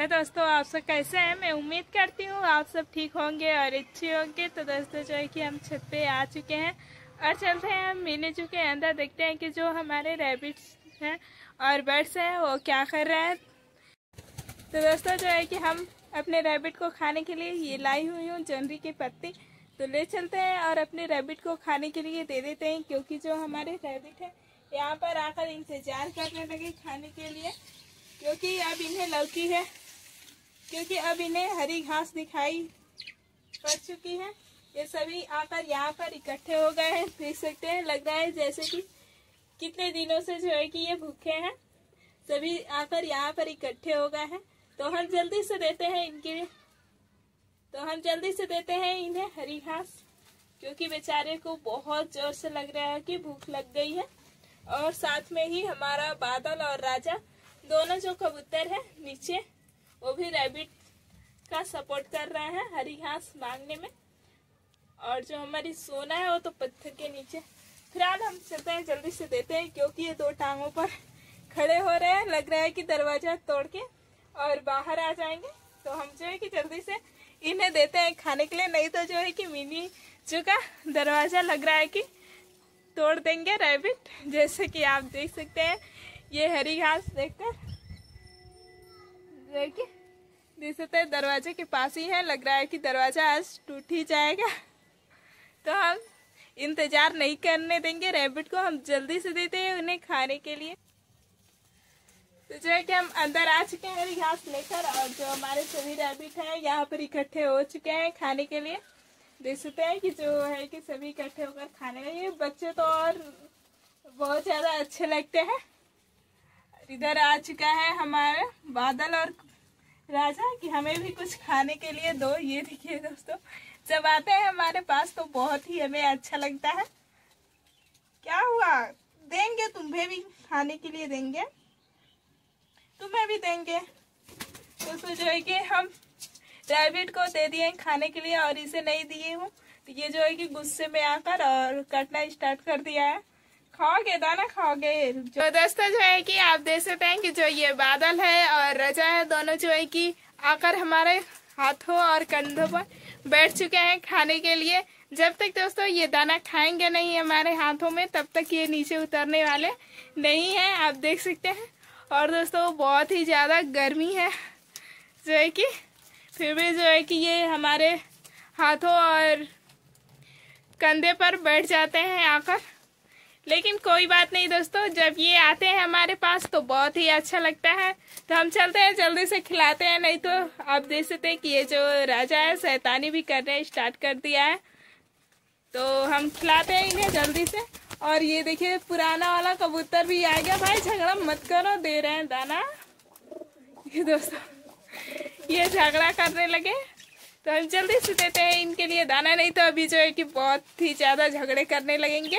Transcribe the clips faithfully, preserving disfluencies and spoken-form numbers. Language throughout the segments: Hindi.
दोस्तों, आप सब कैसे हैं? मैं उम्मीद करती हूँ आप सब ठीक होंगे और अच्छे होंगे। तो दोस्तों जो है कि हम छत पे आ चुके हैं और चलते हैं हम मीनू जू के अंदर, देखते हैं कि जो हमारे रैबिट्स हैं और बर्ड्स हैं वो क्या कर रहे हैं। तो दोस्तों जो है कि हम अपने रैबिट को खाने के लिए ये लाई हुई हूँ जोंदरी की पत्ती, तो ले चलते हैं और अपने रैबिट को खाने के लिए दे देते हैं, क्योंकि जो हमारे रैबिट है यहाँ पर आकर इंतजार करने लगे खाने के लिए, क्योंकि अब इन्हें लौकी है, क्योंकि अब इन्हें हरी घास दिखाई पड़ चुकी है। ये सभी आकर यहाँ पर इकट्ठे हो गए हैं, देख सकते हैं। लग रहा है जैसे कि कितने दिनों से जो है कि ये भूखे हैं, सभी आकर यहाँ पर इकट्ठे हो गए हैं। तो हम जल्दी से देते हैं इनके तो हम जल्दी से देते हैं इन्हें हरी घास, क्योंकि बेचारे को बहुत जोर से लग रहा है कि भूख लग गई है। और साथ में ही हमारा बादल और राजा दोनों जो कबूतर है नीचे, वो भी रैबिट का सपोर्ट कर रहे हैं हरी घास मांगने में। और जो हमारी सोना है वो तो पत्थर के नीचे। फिलहाल हम चलते हैं, जल्दी से देते हैं, क्योंकि ये दो टांगों पर खड़े हो रहे हैं। लग रहा है कि दरवाजा तोड़ के और बाहर आ जाएंगे। तो हम जो है कि जल्दी से इन्हें देते हैं खाने के लिए, नहीं तो जो है कि मिनी जू का दरवाजा लग रहा है कि तोड़ देंगे रैबिट। जैसे कि आप देख सकते हैं, ये हरी घास देखकर देखिए देख सकते हैं दरवाजे के पास ही है। लग रहा है कि दरवाजा आज टूट ही जाएगा। तो हम इंतजार नहीं करने देंगे रैबिट को, हम जल्दी से देते हैं उन्हें खाने के लिए। तो जो है कि हम अंदर आ चुके हैं हरी घास लेकर, और जो हमारे सभी रैबिट हैं यहाँ पर इकट्ठे हो चुके हैं खाने के लिए। देख सकते हैं कि जो है कि सभी इकट्ठे होकर खाने लगे। बच्चे तो और बहुत ज्यादा अच्छे लगते हैं। इधर आ चुका है हमारा बादल और राजा कि हमें भी कुछ खाने के लिए दो। ये देखिए दोस्तों, जब आते हैं हमारे पास तो बहुत ही हमें अच्छा लगता है। क्या हुआ? देंगे, तुम्हें भी खाने के लिए देंगे, तुम्हें भी देंगे। दोस्तों जो है कि हम रैबिट को दे दिए खाने के लिए और इसे नहीं दिए हूँ, तो ये जो है कि गुस्से में आकर और काटना स्टार्ट कर दिया है। खाओगे दाना खाओगे? जो दोस्तों जो है कि आप देख सकते हैं कि जो ये बादल है और रजा है, दोनों जो है कि आकर हमारे हाथों और कंधों पर बैठ चुके हैं खाने के लिए। जब तक दोस्तों ये दाना खाएंगे नहीं हमारे हाथों में, तब तक ये नीचे उतरने वाले नहीं है, आप देख सकते हैं। और दोस्तों बहुत ही ज्यादा गर्मी है, जो है कि फिर भी जो है कि ये हमारे हाथों और कंधे पर बैठ जाते हैं आकर। लेकिन कोई बात नहीं दोस्तों, जब ये आते हैं हमारे पास तो बहुत ही अच्छा लगता है। तो हम चलते हैं, जल्दी से खिलाते हैं, नहीं तो आप देख सकते हैं कि ये जो राजा है शैतानी भी करने स्टार्ट कर दिया है। तो हम खिलाते हैं इन्हें जल्दी से। और ये देखिए पुराना वाला कबूतर भी आ गया। भाई झगड़ा मत करो, दे रहे हैं दाना। ये दोस्तों ये झगड़ा करने लगे, तो हम जल्दी से देते हैं इनके लिए दाना, नहीं तो अभी जो है कि बहुत ही ज्यादा झगड़े करने लगेंगे।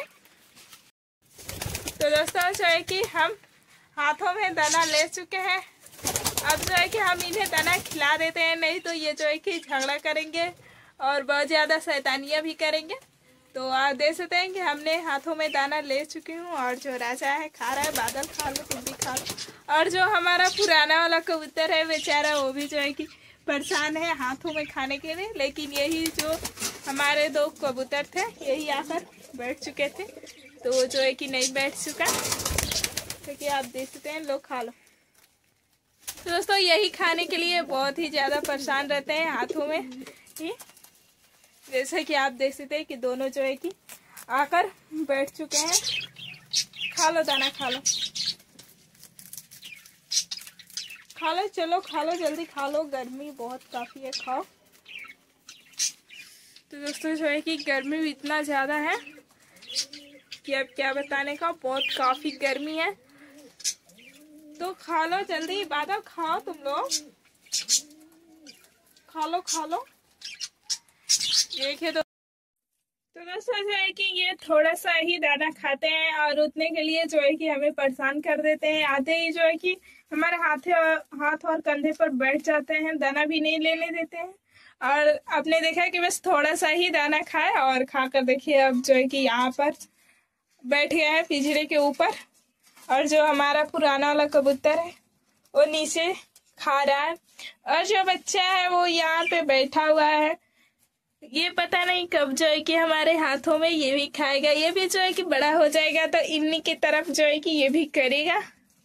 तो दोस्तों जो है कि हम हाथों में दाना ले चुके हैं। अब जो है कि हम इन्हें दाना खिला देते हैं, नहीं तो ये जो है कि झगड़ा करेंगे और बहुत ज़्यादा शैतानियाँ भी करेंगे। तो आप देख सकते हैं कि हमने हाथों में दाना ले चुकी हूँ, और जो राजा है खा रहा है। बादल खा लो, तुम भी खा लो। और जो हमारा पुराना वाला कबूतर है बेचारा, वो भी जो है कि परेशान है हाथों में खाने के लिए। लेकिन यही जो हमारे दो कबूतर थे यही आकर बैठ चुके थे, तो वो जो है कि नहीं बैठ चुका, क्योंकि आप देख सकते हैं। लोग खा लो। तो दोस्तों यही खाने के लिए बहुत ही ज़्यादा परेशान रहते हैं हाथों में ही। जैसे कि आप देख सकते हैं कि दोनों जो है कि आकर बैठ चुके हैं। खा लो दाना, खा लो खा लो, चलो खा लो, जल्दी खा लो, गर्मी बहुत काफ़ी है, खाओ। तो दोस्तों जो है कि गर्मी भी इतना ज़्यादा है कि अब क्या बताने का, बहुत काफ़ी गर्मी है। तो खा लो जल्दी, बादल खाओ, तुम लोग खा लो खा लो। देखिए तो तो दोस्तों जो है कि ये थोड़ा सा ही दाना खाते हैं और उतने के लिए जो है कि हमें परेशान कर देते हैं। आते ही जो है कि हमारे हाथ हाथ और कंधे पर बैठ जाते हैं, दाना भी नहीं लेने देते हैं। और आपने देखा कि बस थोड़ा सा ही दाना खाए, और खाकर देखिए अब जो है कि यहाँ पर बैठ गया है पिंजरे के ऊपर। और जो हमारा पुराना वाला कबूतर है वो नीचे खा रहा है। और जो बच्चा है वो यहाँ पे बैठा हुआ है, ये पता नहीं कब जो है कि हमारे हाथों में ये भी खाएगा। ये भी जो है कि बड़ा हो जाएगा तो इन्हीं की तरफ जो है कि ये भी करेगा।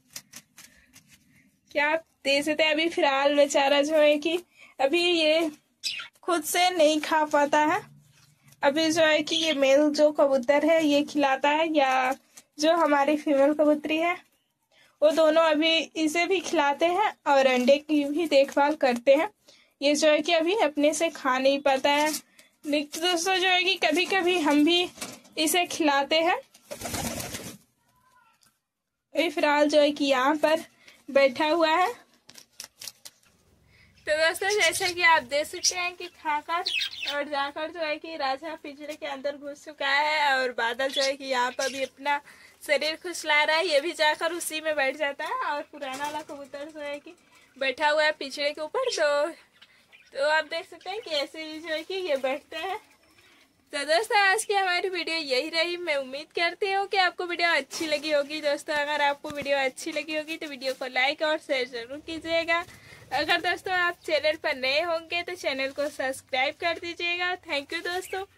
क्या आप देख सकते हैं, अभी फिलहाल बेचारा जो है कि अभी ये खुद से नहीं खा पाता है। अभी जो है कि ये मेल जो कबूतर है ये खिलाता है, या जो हमारी फीमेल कबूतरी है वो दोनों अभी इसे भी खिलाते हैं और अंडे की भी देखभाल करते हैं। ये जो है कि अभी अपने से खा नहीं पाता है। दोस्तों जो है कि कभी कभी हम भी इसे खिलाते हैं। अभी फिलहाल जो है कि यहाँ पर बैठा हुआ है। तो दोस्तों जैसा कि आप देख सकते हैं कि खाकर और जाकर जो है कि राजा पिंजरे के अंदर घुस चुका है, और बादल जो है कि यहाँ पर भी अपना शरीर खुशला रहा है। ये भी जाकर उसी में बैठ जाता है, और पुराना वाला कबूतर जो है कि बैठा हुआ है पिंजरे के ऊपर। तो तो आप देख सकते हैं कि ऐसे ही जो है कि ये बैठते हैं। तो दोस्तों आज की हमारी वीडियो यही रही। मैं उम्मीद करती हूँ कि आपको वीडियो अच्छी लगी होगी। दोस्तों अगर आपको वीडियो अच्छी लगी होगी तो वीडियो को लाइक और शेयर जरूर कीजिएगा। अगर दोस्तों आप चैनल पर नए होंगे तो चैनल को सब्सक्राइब कर दीजिएगा। थैंक यू दोस्तों।